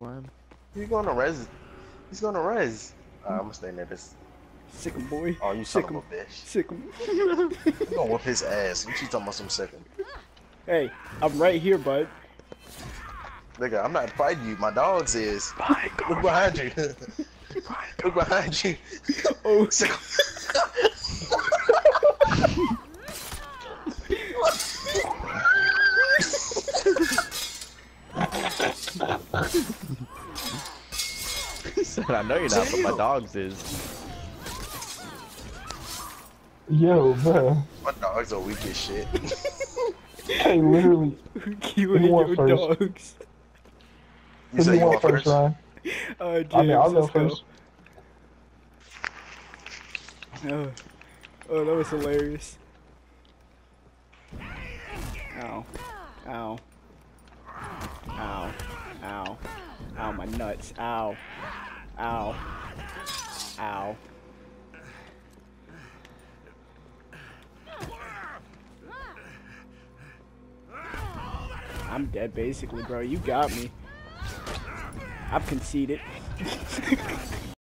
He's going to res. He's going to res. I'm gonna stay near this. Sick him, boy. Oh, you son of a bitch. Sick him. You gonna whoop his ass. What you talking about some second? Hey, I'm right here, bud. Nigga, I'm not fighting you. My dogs is. Bye, Look behind you. Look behind you. Oh. He said, I know you're not, but my dogs is. Yo, bro. My dogs are weak as shit. Hey, literally. You and your first? dogs. You say you want first? Ryan? James, I mean, I'll go let's first. Oh, that was hilarious. Ow. Ow. Ow. Ow. Ow, my nuts. Ow. Ow. Ow. I'm dead basically, bro. You got me. I've conceded.